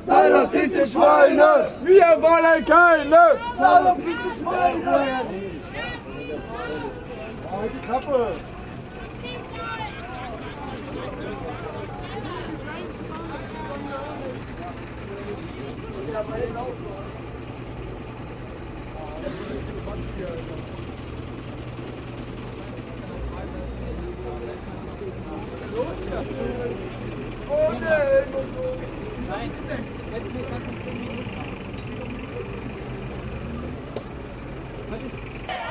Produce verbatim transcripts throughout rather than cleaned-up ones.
Salafiste Schweine! Wir wollen keine! Salafiste Schweine! Halt die Klappe! Oh nein! Nein, jetzt nicht ganz zehn Minuten. Was ist?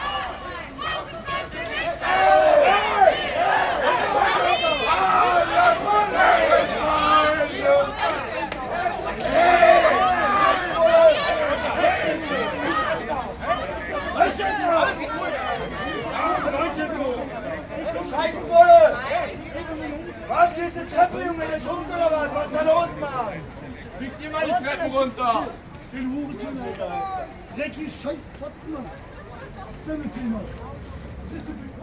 Scheißenbulle! Was, hier ist eine Treppe, Junge, der Schubs oder was? Was ist da los, Mann? Fliegt ihr mal die Treppen runter! Den Hurensohn, Alter! Dreckige Scheißfotzen, Mann! Was ist denn mit dem, Mann?